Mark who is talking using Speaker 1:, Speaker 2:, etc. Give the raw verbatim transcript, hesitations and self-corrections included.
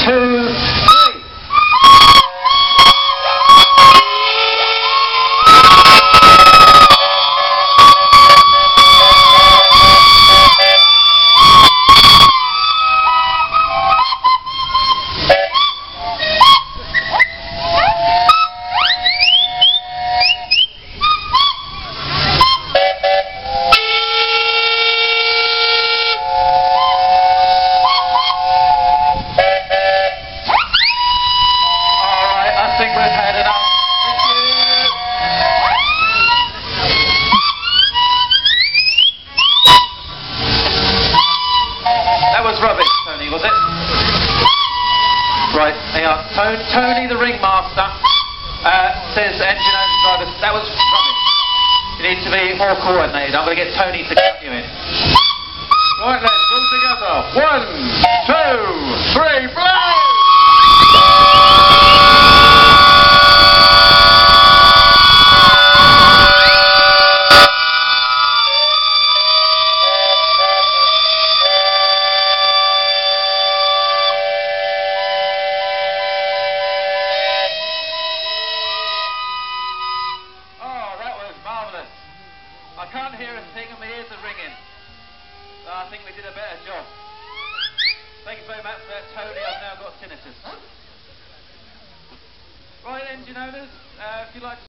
Speaker 1: two, three. Rubbish, Tony, was it? Right, they are. Tony, the ringmaster, uh, says engine owner driver. That was rubbish. You need to be more coordinated. I'm going to get Tony to count you in. Right, let's all together. One, two, three, blow! I can't hear a thing and my ears are ringing. So I think we did a better job. Thank you very much for that, Tony. I've now got tinnitus. Right, engine owners, uh, if you like to